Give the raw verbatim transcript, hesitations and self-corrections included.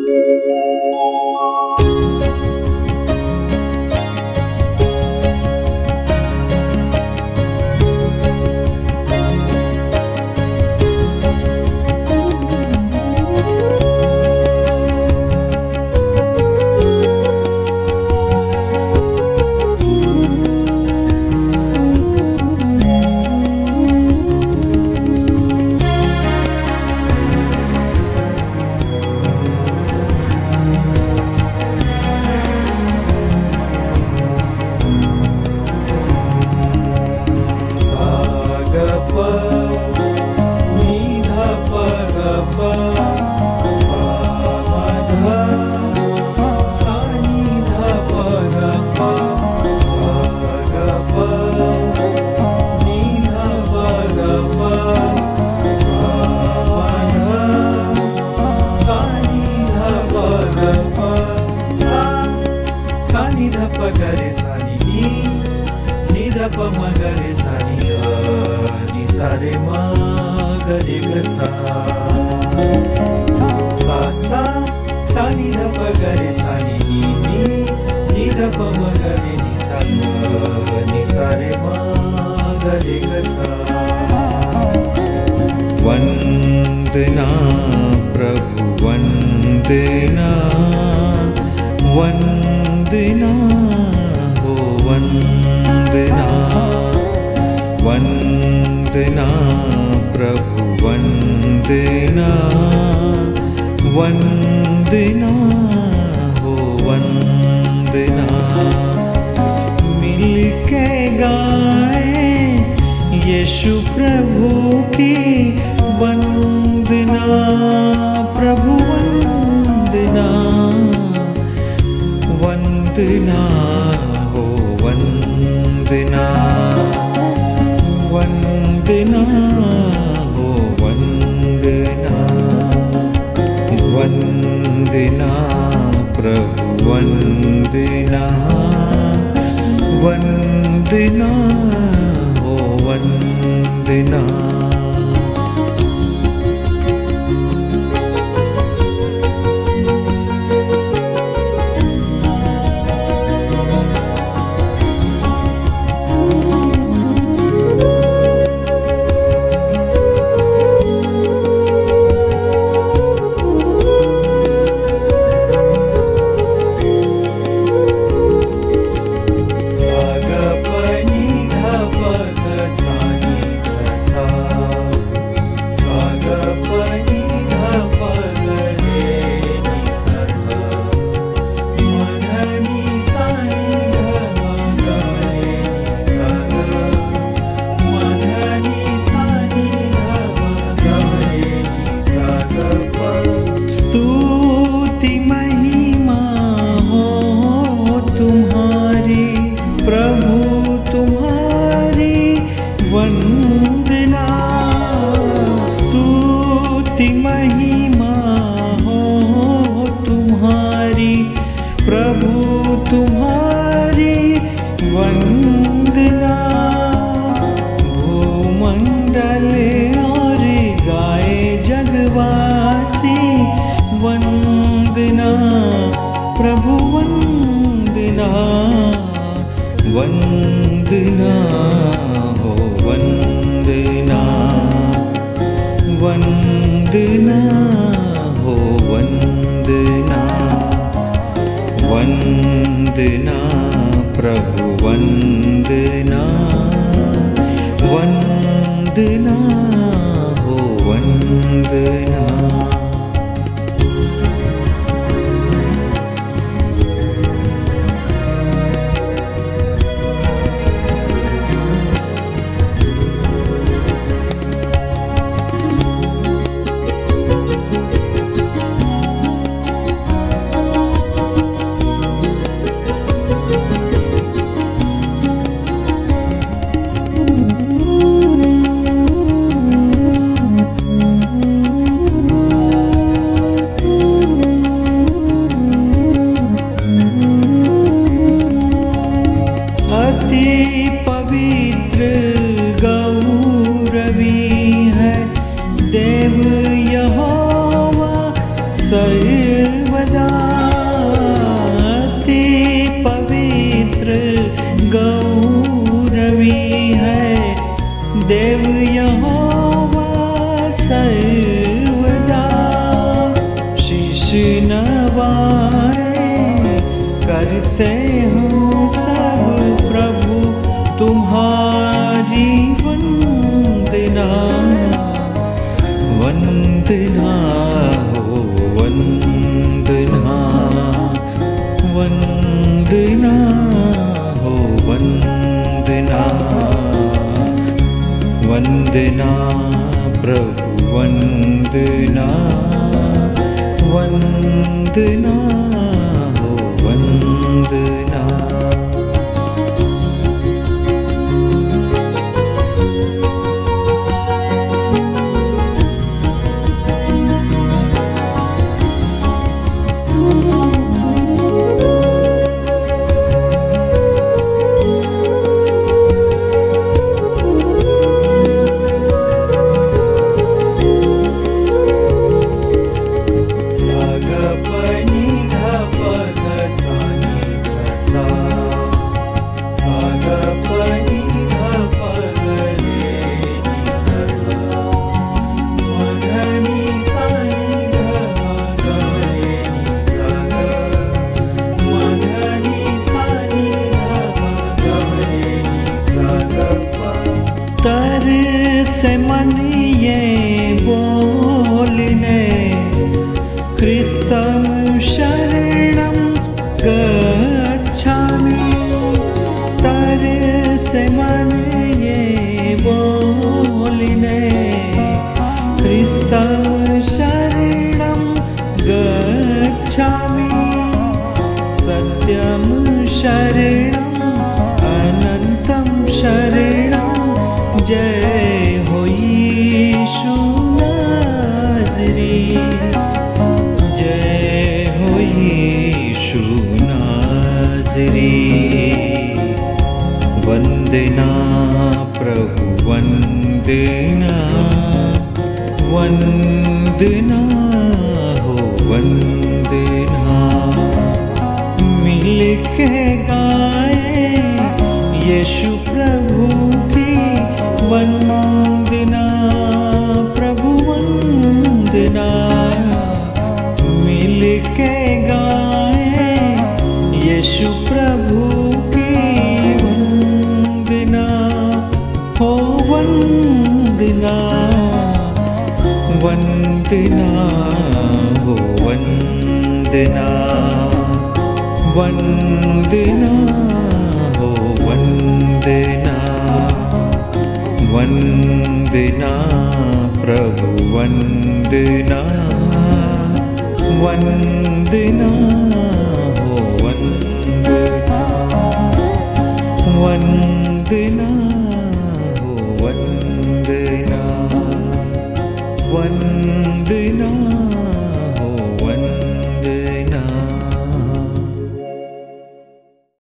वंदना प्रभु वंदना, वंदना हो वंदना, वंदना प्रभु वंदना, वंदना हो वंदना। मिलके गाए यीशु प्रभु की वंदना, प्रभु वंदना, वंदना हो वंदना, वंदना हो वंदना, वंदना प्रभु वंदना, वंदना हो वंदना। वंदना हो वंदना, वंदना हो वंदना, वंदना प्रभु वंदना, वंदना हो वंदना। अति पवित्र गौरवी है देव यहोवा सर्वदा। शीश नवाए करते हो सब प्रभु तुम्हारी वंदना। वंदना हो वंदना, वंदना हो वंदना, वंदना प्रभु वंदना, वंदना हो वंदना। तर से मन ये बोलने क्रिस्तं शरणं गच्छामि। तर से मन ये बोलने क्रिस्तं शरणं गच्छामि। सत्यं शरणं अनन्तं शरणं जय हो यीशु नाज़री, जय हो यीशु नाज़री। वंदना प्रभु वंदना, वंदना हो वंदना। मिल के गाए यीशु प्रभु की वंदना, प्रभु वंदना। मिल के गाए यीशु प्रभु की वंदना, हो वंदना, वंदना हो वंदना, वंदना हो वंदना। वंदना प्रभु वंदना, वंदना हो वंदना, वंदना हो वंदना, वंदना।